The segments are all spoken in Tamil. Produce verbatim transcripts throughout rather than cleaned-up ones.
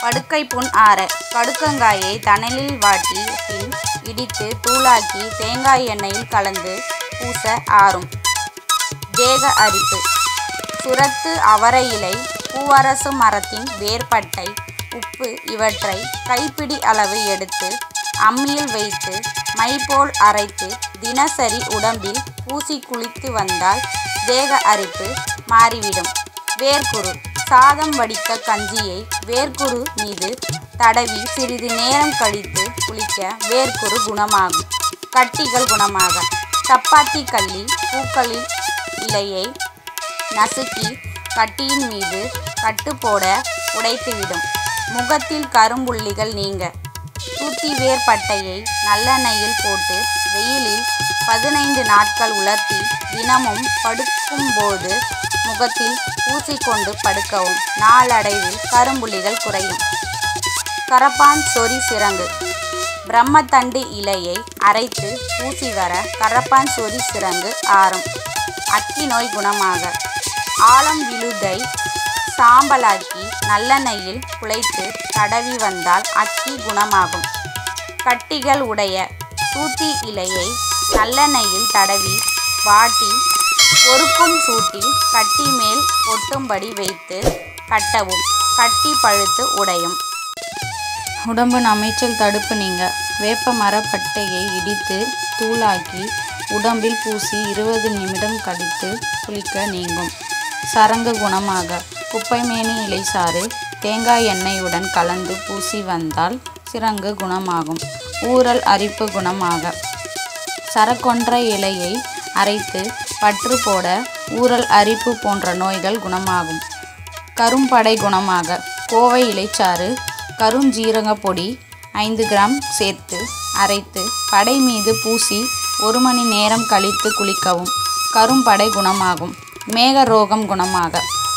படுக்கை புண் ஆற கடுக்கங்காயை தணலில் வாட்டி பின் இடித்து தூளாக்கி தேங்காய் எண்ணெயில் கலந்து பூச ஆறும். தேக அரிப்பு சுரத்து, அவரை இலை, பூவரசு மரத்தின் வேர்பட்டை, உப்பு இவற்றை கைப்பிடி அளவு எடுத்து அம்மியில் வைத்து மை போல் அரைத்து தினசரி உடம்பில் பூசி குளித்து வந்தால் தேக அரிப்பு மாறிவிடும். வேர்க்குரு சாதம் வடித்த கஞ்சியை வேர்க்குரு மீது தடவி சிறிது நேரம் கழித்து குளிக்க வேர்க்குரு குணமாகும். கட்டிகள் குணமாக சப்பாத்தி கள்ளி பூக்களில் இலையை நசுக்கி கட்டியின் மீது கட்டு போட உடைத்துவிடும். முகத்தில் கரும்புள்ளிகள் நீங்க தூத்தி வேர்பட்டையை நல்லெண்ணெயில் போட்டு வெயிலில் பதினைந்து நாட்கள் உலர்த்தி தினமும் படுக்கும்போது முகத்தில் பூசிக்கொண்டு படுக்கவும். நாளடைவில் கரும்புள்ளிகள் குறையும். கரப்பான் சொறி சிரங்கு பிரம்மத்தண்டு இலையை அரைத்து பூசி வர கரப்பான் சொறி சிரங்கு ஆறும். அக்கி நோய் குணமாக ஆலம் விழுதை சாம்பலாக்கி நல்லெண்ணெயில் குழைத்து தடவி வந்தால் அக்கி குணமாகும். கட்டிகள் உடைய தூத்தி இலையை நல்லெண்ணெயில் தடவி வாட்டி பொறுக்கும் சூட்டில் கட்டி மேல் ஒட்டும்படி வைத்து கட்டவும். கட்டி பழுத்து உடையும். உடம்பு நமைச்சல் தடுப்பு நீங்க வேப்ப மரப்பட்டையை இடித்து தூளாக்கி உடம்பில் பூசி இருபது நிமிடம் கழித்து குளிக்க நீங்கும். சரங்கு குணமாக குப்பைமேனி இலைசாறு தேங்காய் எண்ணெயுடன் கலந்து பூசி வந்தால் சிரங்கு குணமாகும். ஊறல் அரிப்பு குணமாக சரக்கொன்ற இலையை அரைத்து பற்று போட ஊறல் அரிப்பு போன்ற நோய்கள் குணமாகும். கரும்படை குணமாக கோவை இலைச்சாறு கருஞ்சீரக பொடி ஐந்து கிராம் சேர்த்து அரைத்து படை மீது பூசி ஒரு மணி நேரம் கழித்து குளிக்கவும். கரும்படை குணமாகும். மேக ரோகம் குணமாக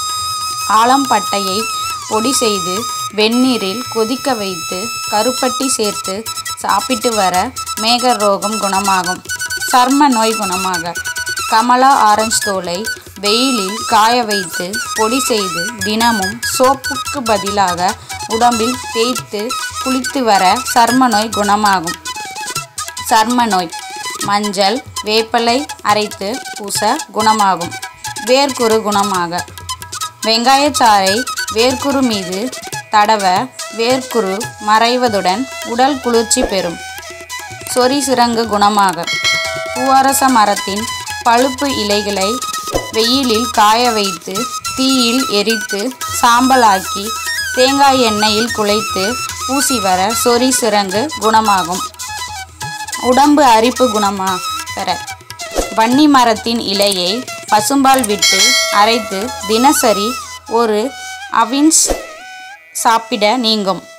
ஆலம்பட்டையை பொடி செய்து வெந்நீரில் கொதிக்க வைத்து கருப்பட்டி சேர்த்து சாப்பிட்டு வர மேக ரோகம் குணமாகும். சர்ம நோய் குணமாக கமலா ஆரஞ்சு தோலை வெயிலில் காய வைத்து பொடி செய்து தினமும் சோப்புக்கு பதிலாக உடம்பில் தேய்த்து குளித்து வர சர்ம நோய் குணமாகும். சர்ம நோய் மஞ்சள் வேப்பிலை அரைத்து பூச குணமாகும். வேர்க்குரு குணமாக வெங்காயச்சாறை வேர்க்குரு மீது தடவ வேர்க்குரு மறைவதுடன் உடல் குளிர்ச்சி பெறும். சொறி சிரங்கு குணமாக பூவரச மரத்தின் பழுப்பு இலைகளை வெயிலில் காய வைத்து தீயில் எரித்து சாம்பலாக்கி தேங்காய் எண்ணெயில் குழைத்து பூசி வர சொறி சிரங்கு குணமாகும். உடம்பு அரிப்பு குணமா பெற வன்னி மரத்தின் இலையை பசும்பால் விட்டு அரைத்து தினசரி ஒரு அவின்ஸ் சாப்பிட நீங்கும்.